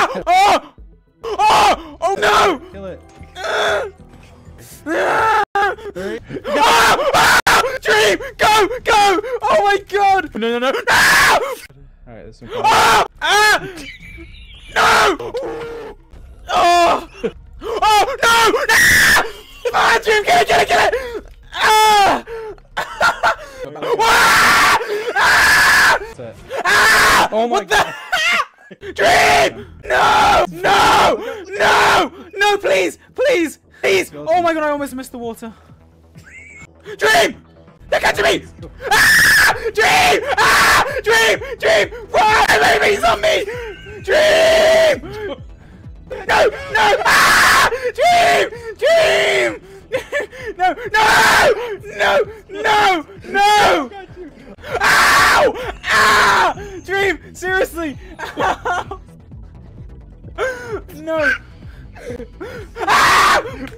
Oh! Oh! Oh! Oh no! Kill it. Dream! Go! Go! Oh my god! No, no, no! No! Alright, this one. Ah! Ah! No! Oh! Oh! No! No! Ah! Dream! Get it! Get it! Get it! Ah! Ah! Ah! Oh my What god. the? Dream! No! No! No! No! Please! Please! Please! Oh my god! I almost missed the water. Dream! They're catching me! Ah! Dream! Ah! Dream! Dream! Run! Baby, he's on me! Dream! No! No! Ah! Dream! Dream! No! No! No! No! No! Ow! Ah! Dream! Seriously! Ow! No! Ah!